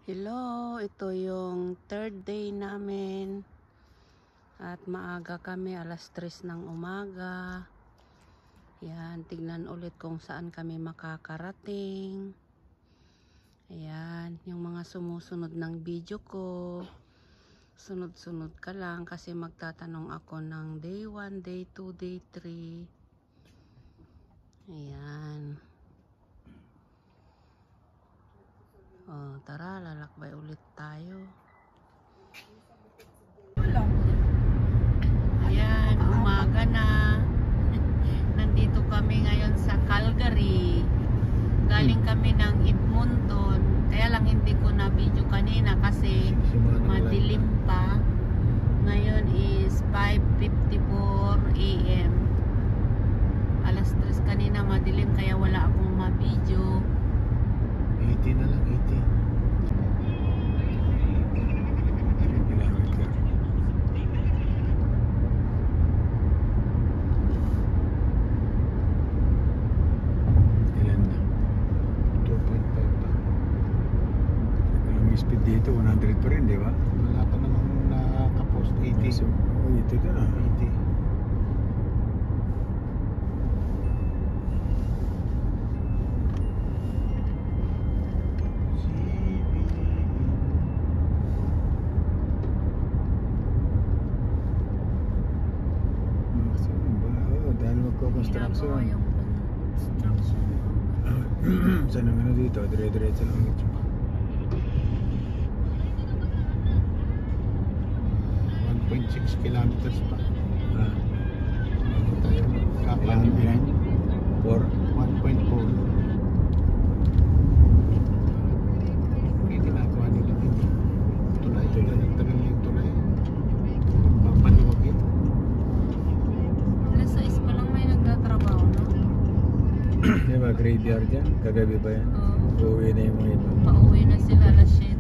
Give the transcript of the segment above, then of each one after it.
Hello, ito yung third day namin at maaga kami, alas 3 ng umaga. Yan, tignan ulit kung saan kami makakarating. Ayan, yung mga sumusunod ng video ko, sunod-sunod ka lang kasi magtatanong ako ng day 1, day 2, day 3. Ayan. Oh, tara, lalakbay ulit tayo. Ayan, umaga na. Nandito kami ngayon sa Calgary. Galing kami ng Edmonton. Kaya lang hindi ko na video kanina kasi madilim pa. Ngayon is 5:54 AM. Alas 3 kanina madilim kaya wala akong ma-video. 80 na lang, 80. Ilan na? 2.5 pa. Ang speed dito, 100 pa rin, di ba? Wala pa namang nakapost 80. So, ito na. 80. Construction. Saan naman na dito? Dire-diretso lang dito. 1.6 kilometers pa. Ano Tayo kakalang yan? 4? 1.4. Okay, ginagawa nila dito. Tulay, nagtagal yung tulay. Papaluwagin. Alas 6 pa lang may nagtatrabaho, no? Di ba, graveyard yan? Kagabi ba yan? Oo. Uuwi na yung mga iba. Pauwi na sila alas 7.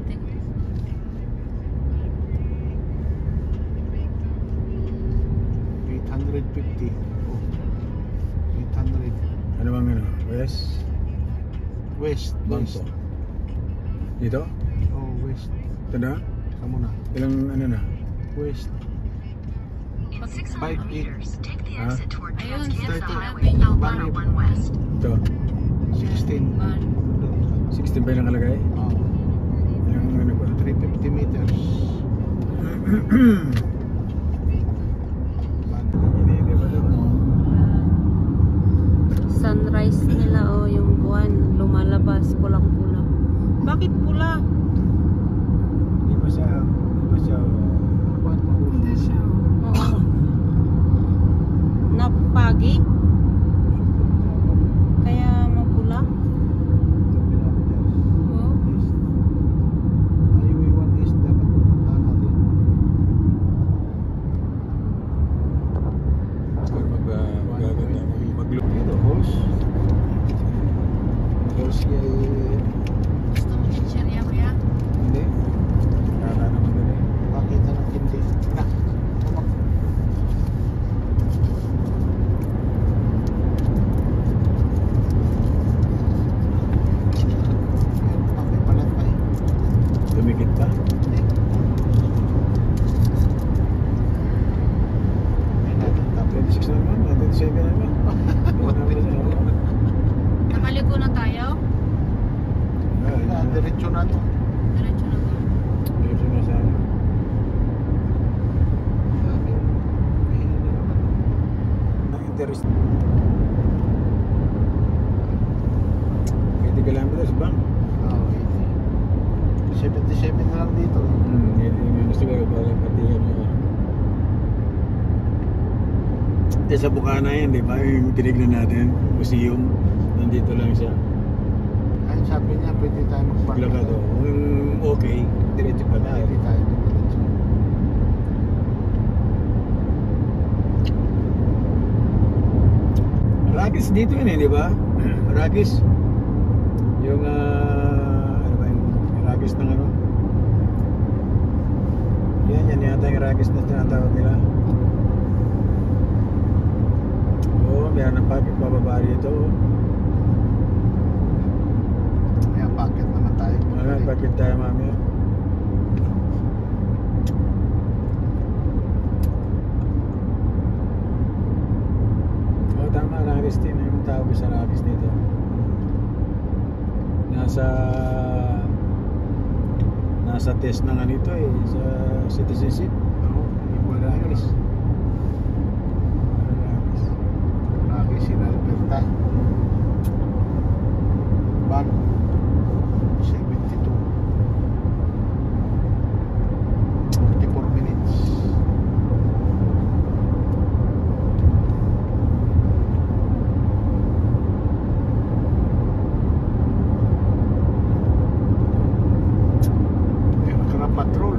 850. Oh. 800. Ano bang ano? West? West. Bangko. Dito? Oh, west. Ito na? Kamu na. Ilang ano na? West. In 600 Five, meters, take the Huh? exit toward Ayun, Kansas sa Highway, Avenue Alberta 1 West. Ito. 16. Ban. 16 ba yung nakalagay? Oh, Yung ano ba? 350 meters. Hindi ba naman? Sunrise nila, oh, yung buwan lumalabas, pulang-pula. Bakit pula? Hindi ba siya? Hindi siya. Oo. Napagi? Kaya mapula? Oo. Highway 1 is dapat pupuntahan natin. Magaganda. Mag-look. Ito, horse. Horse kaya Gusto mo chichirya, kuya? hindi. Kala naman doon eh. Makita ng hindi. Na, tumak. May palat pa eh. Tumikit pa. May natap. 26 naman. 27 naman. Nakaliko na tayo? Diretso na to. Diretso na to. Diretso na sa ano. May hindi naman. Ang interest. 80 kilometers ba? Oo, 80. 77 na lang dito. Hindi mo siguro para pati ano. Sa Bukana yan, di ba? Yung tinignan natin, museum. Nandito lang siya. Ay, sabi niya, pwede tayo magpark. Plakado. Okay, diretso pa tayo. Pwede tayo diretso. Ragis dito yun eh, di ba? Ragis. Yung, ano ba yung Ragis ng ano? Yan yata yung Ragis na tinatawag nila. Oo, meron ng pababa rito. Kaya bakit naman tayo? Bakit tayo mami? nasa test na nga nito eh, sa citizenship. Oo, yung Ragis. Ragis in Alberta. Back 72. 44 minutes. Patrol.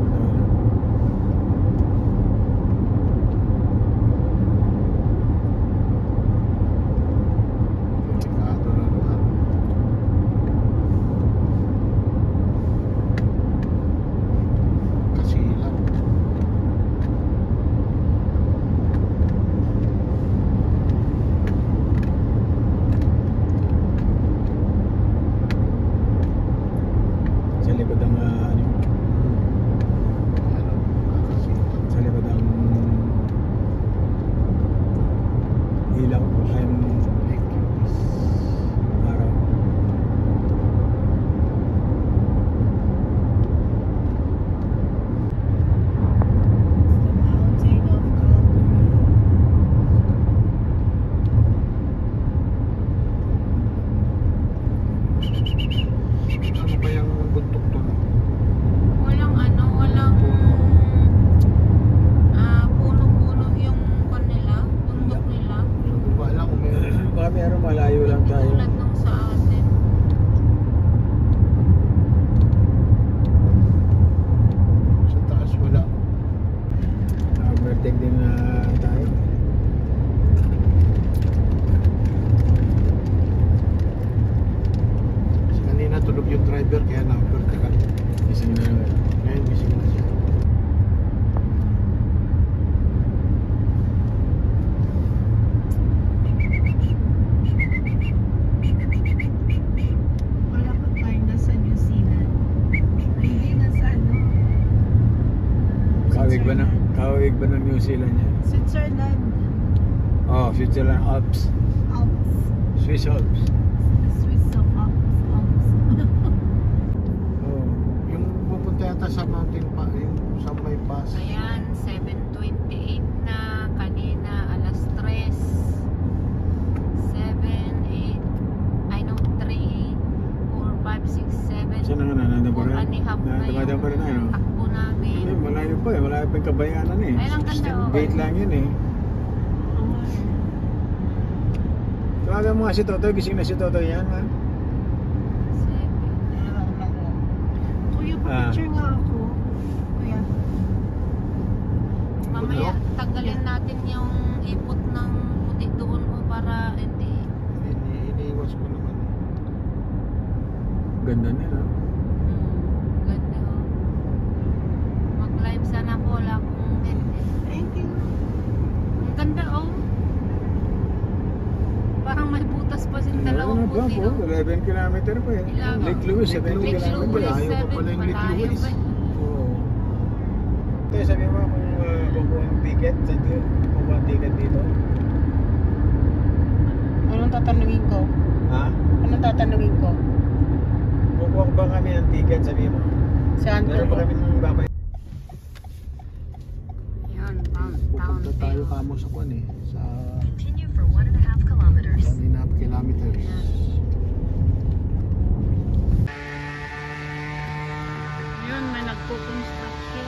Delikado na lugar. Kasilang. Sa likod ng ano, Ano, kakasilang. sa likod ng ilaw ay Lake Louise. araw. Ano ba yung buntok to? Walang ano, walang puno-puno yung kanila, bundok nila. Wala kung may Baka meron malayo lang tayo. Tulad nung sa atin. sa taas wala. Overtake din na tayo. Kasi kanina tulog yung driver kaya na-overtaken. Gising na naman. Ngayon gising na siya. Wala pa tayo nasa New Zealand. Hindi nasa ano. Kawig ba ng New Zealand yan? Switzerland. Oh, Switzerland Alps. Alps. Swiss Alps. Swiss of Alps. Alps. Oh. Yung pupunta yata sa mountain pa, yung sa may pass. Ayan, 7:28 na. Kanina, alas 3. 7, 8, I know, 3, 4, 5, 6, 7. Saan na nga na? Nandun pa rin? 4 and a half na Nandun pa rin na, yung ano? takbo namin. Eh, malayo pa eh. Malayo pa yung kabayanan eh. Ay, ang ganda, oh. Gate lang yun eh. Tawagan mo nga si Toto. Gising na si Toto yan, ha? 7. Kuya, pa-picture nga ako. Kuya. Mamaya, tagalin natin yung ipot ng puti doon o para hindi. Iniiwas ko naman. Ganda na, no? Ganda oh. Mag-live sana ako, wala akong net. Thank you. Ang ganda oh. Parang may butas pa yung dalawang Ano ba puti po? oh. 11 kilometer pa eh. Ilan? Lake Louise, 70 Lake Louise, kilometer. malayo pa pala yung Lake malayo Louise. pa. Oo. Kaya sabi mo kung kukuha ang ticket, kukuha ang ticket dito. Anong tatanungin ko? Ha? Anong tatanungin ko? Kukuha ba kami ng ticket, sabi mo? Saan Meron ba kami ng babay? Yan, town Pupunta tayo kamo sa kwan eh. Sa Continue for 1.5 kilometers. 1.5 kilometers. Yun, may nagpo-construction.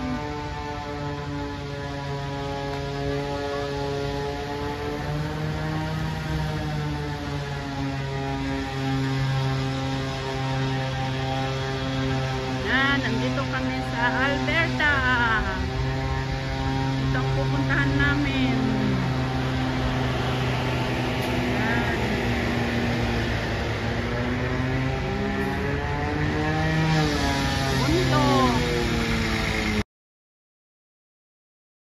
Yan, nandito kami sa Alberta. Ito ang pupuntahan namin.